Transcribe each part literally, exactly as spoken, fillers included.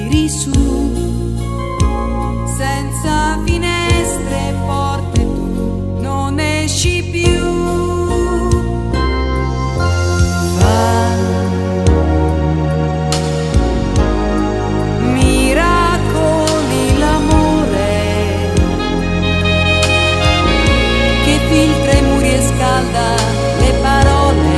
tiri su, senza finestre e porte tu non esci più. Fa miracoli l'amore che filtra i muri e scalda le parole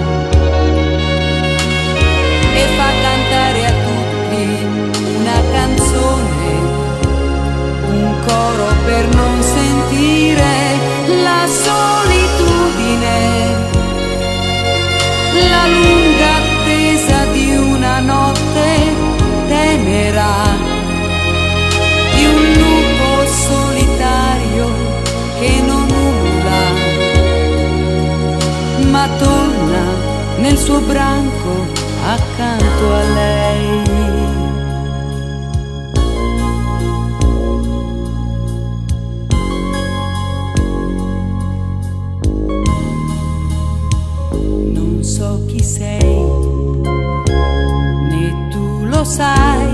e fa cantare a tutti una canzone, un coro per non sentire la solitudine, la lunga attesa di una notte tenera, di un lupo solitario che non ulula, ma torna nel suo branco accanto a lei. Non so chi sei, né tu lo sai,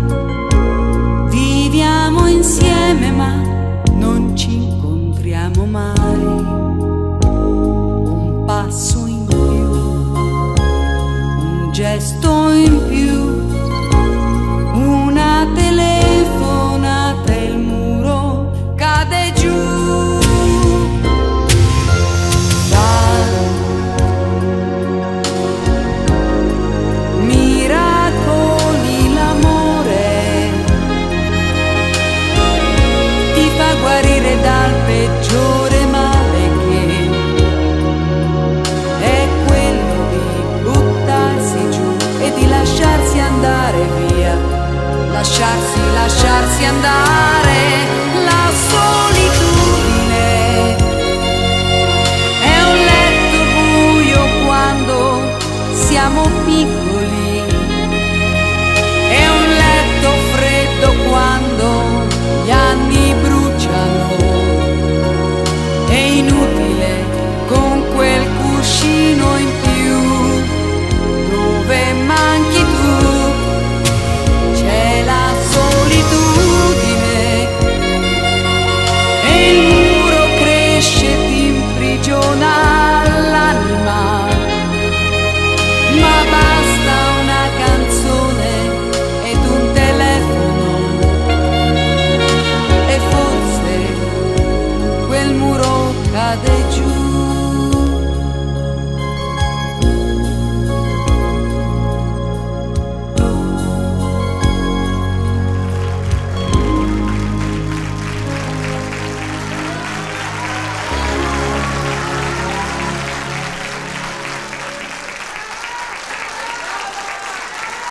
viviamo insieme ma non ci incontriamo mai. Un passo in più, un gesto in più, una telefonata e il muro cade giù. Miracoli l'amore ti fa guarire dal peggiore male che è quello di buttarsi giù e di lasciarsi andare via, lasciarsi, lasciarsi andare. La solitudine è un letto buio quando siamo piccoli, è un letto freddo quando gli anni bruciano, è inutile con quel cuscino in più dove manchi tu. C'è la solitudine e il muro cresce e ti imprigiona l'anima, ma basta una canzone ed un telefono e forse quel muro cade giù.